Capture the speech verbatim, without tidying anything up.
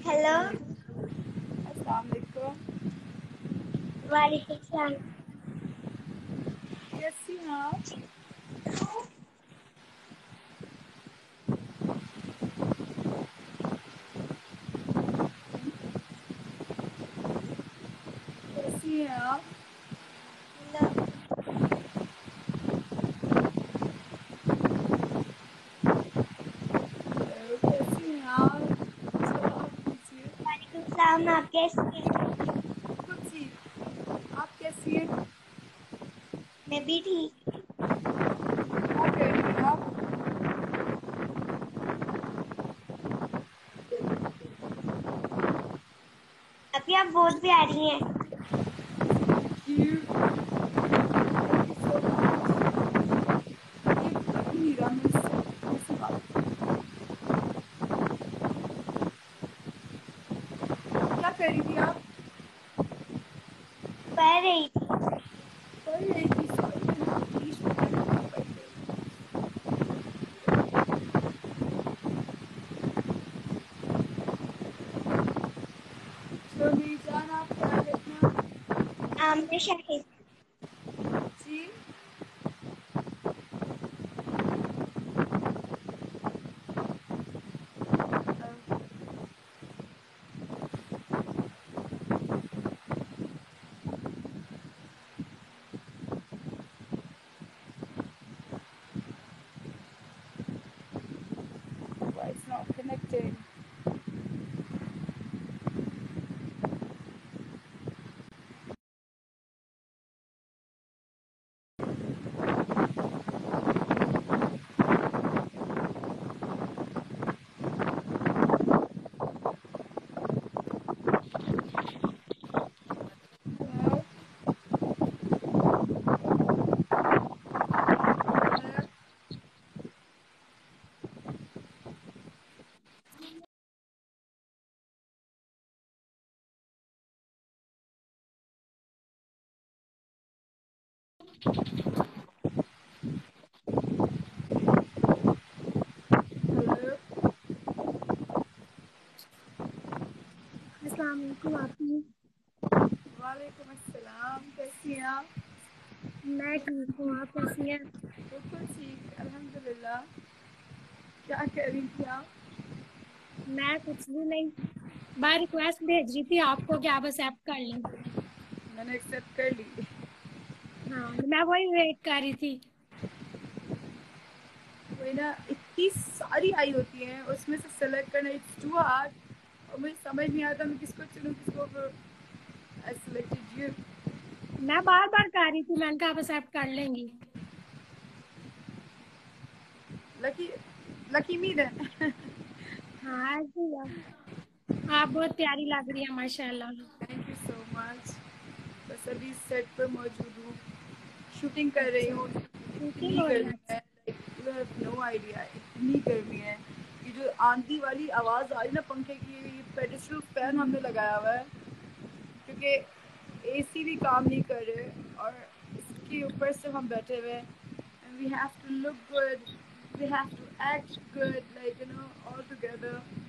Hello. अस्सलाम वालेकुम। वालेकुम सलाम। कैसी हैं आप? कैसी हैं आप? हेलो। हेलो, कैसी हैं आप? सलाम कीजिए। वालेकुम सलाम। आप कैसी हैं? खुद सी। आप कैसी हैं? मैं भी ठीक। क्या कर रही हैं आप? अभी आप बहुत प्यारी हैं। क्यों? Thank you so much. ये लग ही नहीं रहा मैं इससे कैसी बात। क्या कर रही थी आप? पढ़ रही थी। पढ़ रही थी। सॉरी मैंने इंग्लिश में पढ़ रही थी। तो मेरी जान आप ख्याल रखना। आमने शाहिद। जी। Why it's not connecting? Hello? Hello? Hello? अस्सलाम वालेकुम। आप ठीक? वालेकुम अस्सलाम। कैसी हैं आप? मैं ठीक हूँ। आप कैसी हैं? बिल्कुल ठीक, अल्हम्दुलिल्लाह। क्या कर रही थी आप? मैं कुछ भी नहीं। मैं रिक्वेस्ट भेज रही थी आपको कि आप एक्सेप्ट कर लें। मैंने एक्सेप्ट कर ली। हाँ, मैं वही वेट कर रही थी। वही ना, इतनी सारी आई होती हैं, उसमें से सेलेक्ट करना इट्स टू हार्ड। और मुझे समझ नहीं आता मैं किसको चुनूं, किसको फिर। I selected you. मैं बार बार कर रही थी, मैंने कहा आप एक्सेप्ट कर लेंगी। Lucky lucky me then. हाँ, ऐसे ही है। आप बहुत प्यारी लग रही है माशाल्लाह। Thank you so much. बस अभी सेट पर मौजूद हूँ, शूटिंग कर रही अच्छा, हूँ। शूटिंग इतनी हो रही है? गर्मी है, like you have no idea, इतनी गर्मी है। ये जो आंधी वाली आवाज़ आ रही ना पंखे की, ये पेडिस्ट्रियल फैन हमने लगाया हुआ है क्योंकि एसी भी काम नहीं कर रहे, और इसके ऊपर से हम बैठे हुए हैं। And we have to look good, we have to act good, like you know all together.